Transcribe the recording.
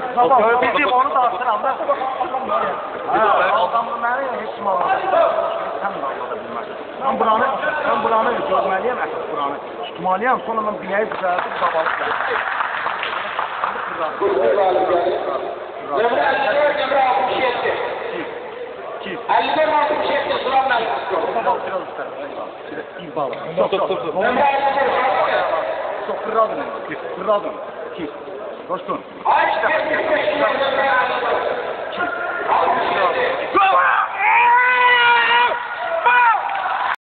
Bizim onu da atıram da. Adamın mənə heç kim almaz. Sən də almada bilməzsən. Mən buranı görməliyəm, əsas buranı tutmalıyam. Sonra mən binəyi düzəltib qabalı düzəltib. Nömrə 54-67. Kim? 54-67 Sulan Məlik. Biraz üstə. Bir bal. Nömrə 54-67. Çox qırradın. Qırradın. Kim? Dostum. Ay, 45 nömrə 54. Kim? Al,